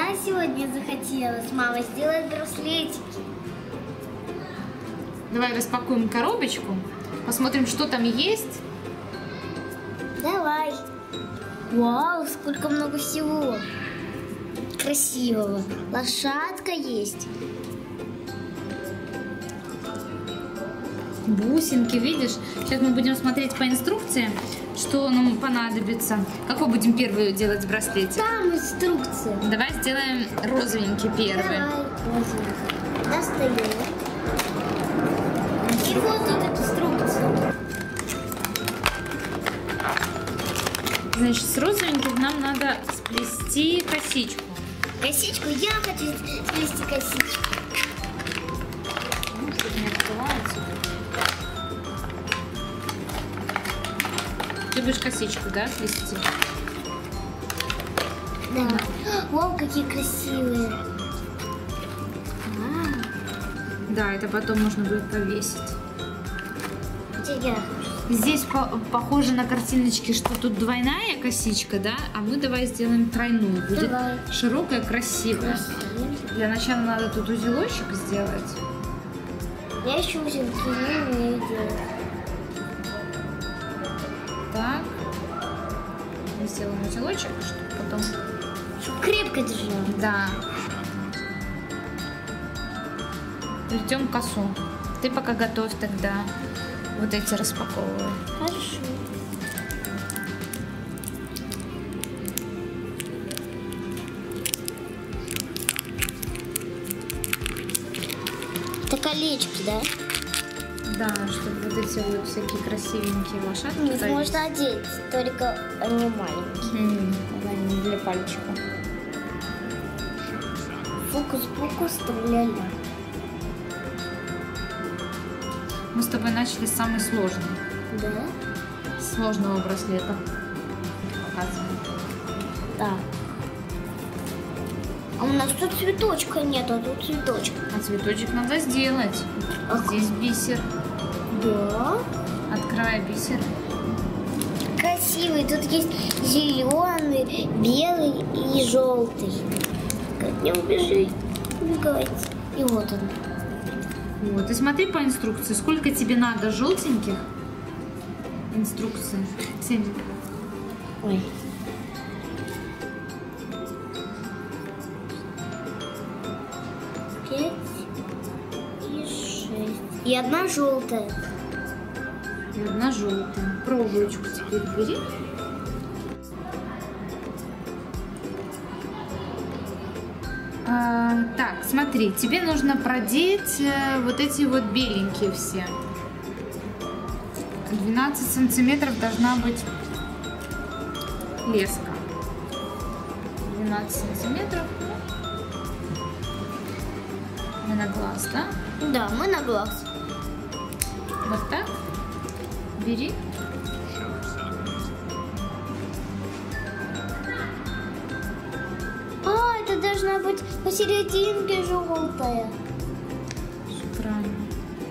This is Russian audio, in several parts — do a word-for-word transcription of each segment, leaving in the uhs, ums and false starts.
я сегодня захотелось, мама, сделать браслетики. Давай распакуем коробочку, посмотрим, что там есть. Давай. Вау, сколько много всего красивого. Лошадка есть. Бусинки, видишь? Сейчас мы будем смотреть по инструкции, что нам понадобится. Какой будем первый делать браслетик? Там инструкция. Давай сделаем розовенький первый. Давай, розовенький. Достаем. И вот тут инструкция. Значит, с розовеньким нам надо сплести косичку. Косичку? Я хочу сплести косичку. Ну, что-то не открывается. Ты будешь косичку, да, плести? Да. Вау, какие красивые. А, Да, это потом можно будет повесить. где я? Здесь по похоже на картиночке, что тут двойная косичка, да? А мы давай сделаем тройную. Будет Давай. широкая, красивая. Красивые. Для начала надо тут узелочек сделать. Я еще узелки не умею делать. Так. Мы сделаем узелочек, чтобы потом... Чтоб крепко держала. Да. Плетем косу. Ты пока готовь тогда. Вот эти распаковывай. Хорошо. Это колечки, да? Да, чтобы вот эти вот всякие красивенькие лошадки. Их повесить. можно одеть, только они маленькие. М, они для пальчика. Фокус-покус, стреляли. Мы с тобой начали с самой сложной. Да? Сложного браслета. Показываем. Да. А у нас тут цветочка нет, а тут цветочек. А цветочек надо сделать. Здесь бисер. Да. От края бисер. Красивый. Тут есть зеленый, белый и желтый. Как не убежит, убегайте. И вот он. Вот. И смотри по инструкции, сколько тебе надо желтеньких. Инструкция. Семь. Ой. Пять и шесть. И одна желтая. И одна желтая. Проволочку теперь бери. А, так, смотри, тебе нужно продеть э, вот эти вот беленькие все. двенадцать сантиметров должна быть леска. двенадцать сантиметров. Мы на глаз, да? Да, мы на глаз. Вот так. Бери. А, это должна быть посерединке желтая. Всё правильно.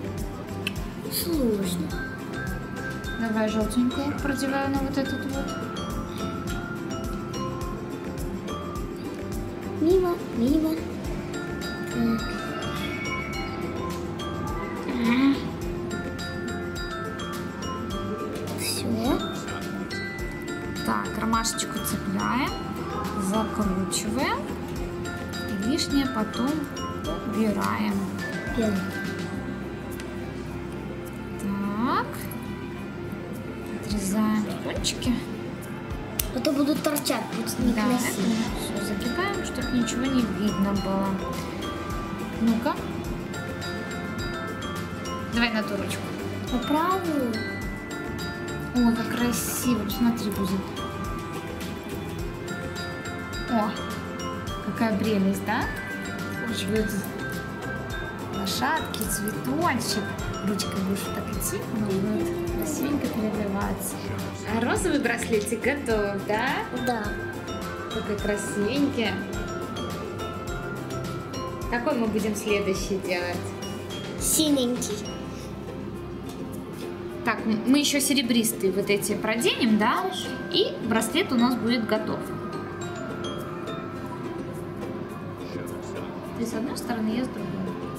Сложно. Давай желтенькую продеваю на вот этот вот. Мимо, мимо. Так. Все. Так, ромашечку цепляем, закручиваем. И лишнее потом убираем. Так. Отрезаем кончики. А то будут торчать, будет некрасиво. Все загибаем, чтобы ничего не видно было. Ну-ка. Давай на ту ручку. На правую. О, как красиво. Посмотри, будет. О, какая прелесть, да? Очень будет лошадки, цветочек. Ручкой будешь вот так идти, но будет красивенько переливаться. А розовый браслетик готов, да? Да. Какой красивенький. Какой мы будем следующий делать? Синенький. Так, мы еще серебристые вот эти проденем, да? Хорошо. И браслет у нас будет готов. Ты с одной стороны, я с другой.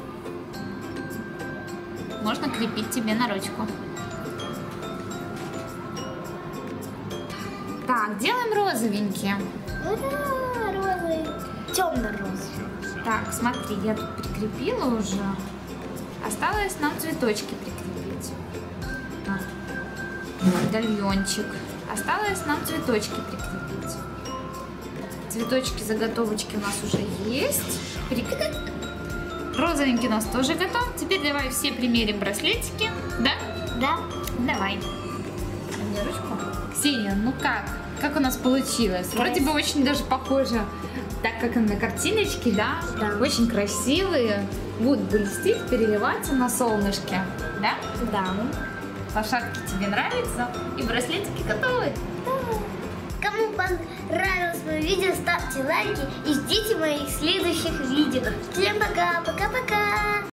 Можно крепить тебе на ручку. Так, делаем розовенькие. Ура, розовый. Темно-розовый. Так, смотри, я тут прикрепила уже. Осталось нам цветочки прикрепить. Медальончик. Осталось нам цветочки прикрепить. Цветочки, заготовочки у нас уже есть. Прикреп... Розовенький у нас тоже готов. Теперь давай все примерим браслетики. Да? Да. Давай. Мне ручку. Ксения, ну как? Как у нас получилось? Вроде бы очень даже похоже, так как на картиночке, да? Да. Очень красивые. Будут блестеть, переливаться на солнышке. Да? Да. Лошадки тебе нравятся? И браслетики готовы? Кому понравилось мое видео, ставьте лайки и ждите моих следующих видео. Всем пока, пока-пока.